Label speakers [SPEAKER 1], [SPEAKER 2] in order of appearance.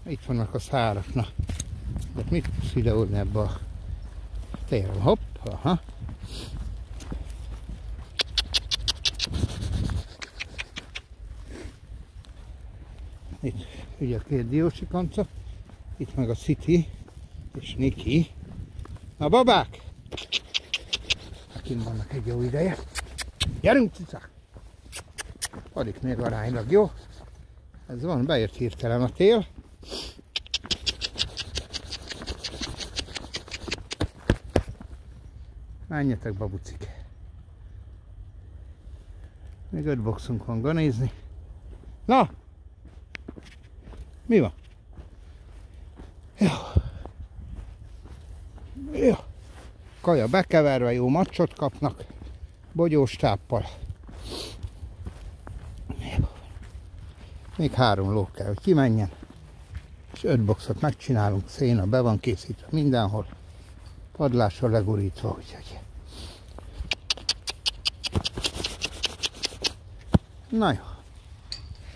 [SPEAKER 1] Itt vannak a szárak, na. De mit tudsz videózni ebbe a térbe? Hopp, aha. Itt ugye a két diósikanca, itt meg a City és Niki. Na babák! Kint vannak egy jó ideje. Gyerünk, cicák! Alig még aránylag, jó? Ez van, beért hirtelen a tél. Menjetek, babucik! Még 5 boxunk van ganézni. Na! Mi van? Jó. Jó. Kaja bekeverve, jó macsot kapnak. Bogyós táppal. Még 3 ló kell, hogy kimenjen. És 5 boxot megcsinálunk. Széna be van készítve mindenhol. Padlásra legurítva, úgyhogy. Na jó.